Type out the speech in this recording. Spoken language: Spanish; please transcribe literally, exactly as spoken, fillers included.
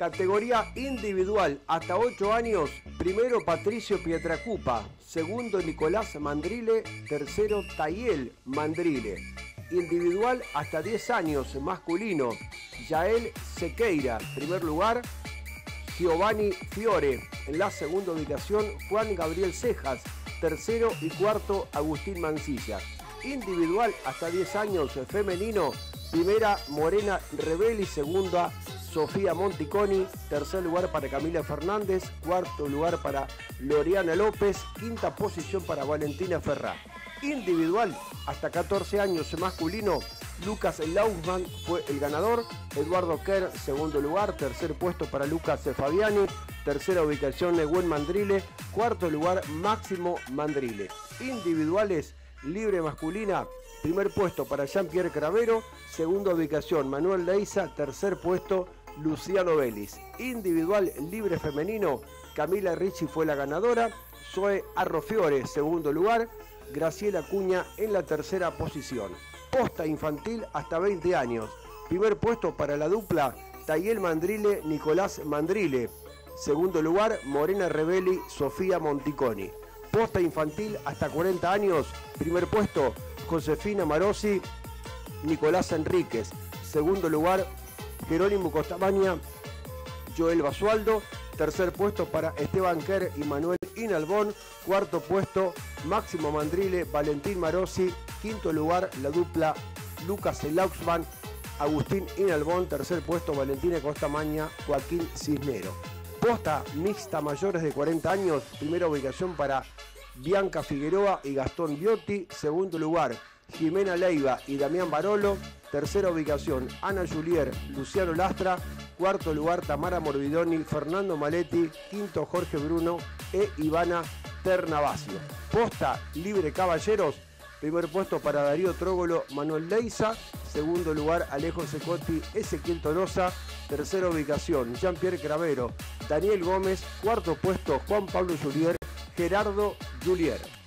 Categoría individual, hasta ocho años, primero Patricio Pietracupa, segundo Nicolás Mandrile, tercero Tayel Mandrile. Individual hasta diez años, masculino, Yael Sequeira, primer lugar, Giovanni Fiore. En la segunda ubicación, Juan Gabriel Cejas, tercero y cuarto, Agustín Mancilla. Individual hasta diez años, femenino, primera Morena Rebelli, segunda Sofía Monticoni, tercer lugar para Camila Fernández, cuarto lugar para Loriana López, quinta posición para Valentina Ferrá. Individual hasta catorce años, masculino, Lucas Lausman fue el ganador, Eduardo Kerr segundo lugar, tercer puesto para Lucas Fabiani, tercera ubicación Neguen Mandrile, cuarto lugar Máximo Mandrile. Individuales, libre masculina, primer puesto para Jean-Pierre Cravero, segunda ubicación Manuel Leiza, tercer puesto Luciano Vélez. Individual libre femenino, Camila Ricci fue la ganadora, Zoe Arrofiore segundo lugar, Graciela Cuña en la tercera posición. Posta infantil hasta veinte años, primer puesto para la dupla Tayel Mandrile, Nicolás Mandrile, segundo lugar Morena Rebelli, Sofía Monticoni. Posta infantil hasta cuarenta años, primer puesto Josefina Marosi, Nicolás Enríquez, segundo lugar Jerónimo Costamaña, Joel Basualdo, tercer puesto para Esteban Kerr y Manuel Inalbón, cuarto puesto Máximo Mandrile, Valentín Marosi, quinto lugar la dupla Lucas Lauxman, Agustín Inalbón, tercer puesto Valentina Costamaña, Joaquín Cisnero. Posta mixta mayores de cuarenta años, primera ubicación para Bianca Figueroa y Gastón Biotti, segundo lugar Jimena Leiva y Damián Barolo, tercera ubicación Ana Julier, Luciano Lastra, cuarto lugar Tamara Morbidoni, Fernando Maletti, quinto Jorge Bruno e Ivana Ternavasio. Posta libre caballeros, primer puesto para Darío Trógolo, Manuel Leiza, segundo lugar Alejo Secotti, Ezequiel Tolosa, tercera ubicación Jean-Pierre Cravero, Daniel Gómez, cuarto puesto Juan Pablo Julier, Gerardo Julier.